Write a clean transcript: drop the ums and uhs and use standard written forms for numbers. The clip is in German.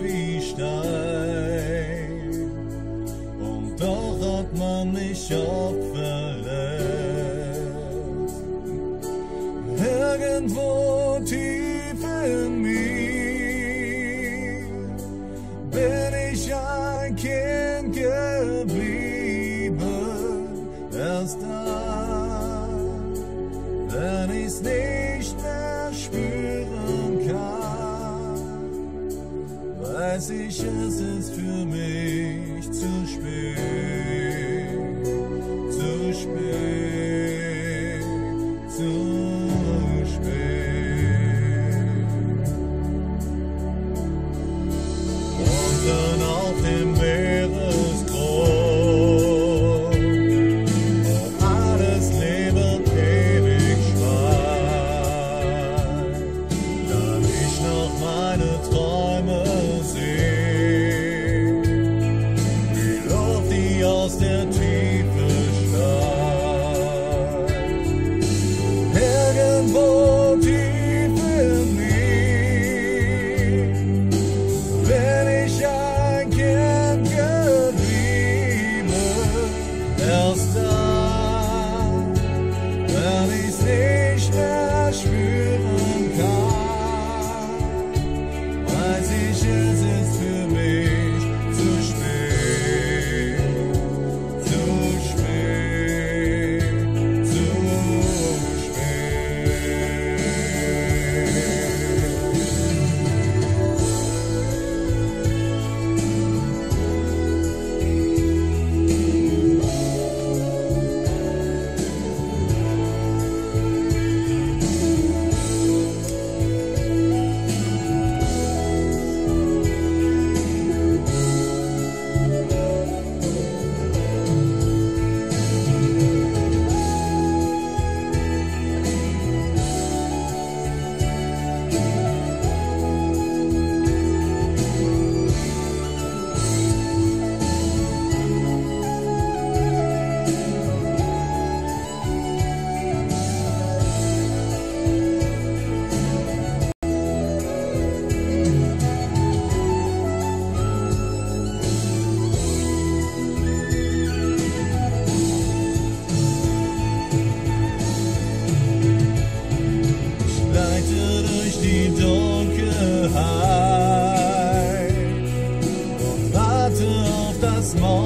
wie Stein. Und doch hat man mich auch verletzt. Irgendwo tief in mir bin ich ein Kind geblieben. Erst dann, wenn ich's nicht mehr spüren kann, weiß ich, es ist für mich zu spät, zu spät, zu spät. Unten auf dem Meeresgrund, wo alles Leben ewig schweigt, kann ich noch meine Träume sehen, die Luft, die aus der Tiefe steigt. Irgendwo tief in mir bin ich ein Kind geblieben. Erst dann, wenn ich's nicht mehr spüren kann, weiß ich, es ist für mich zu spät, zu spät, zu durch die Dunkelheit und warte auf das Morgen.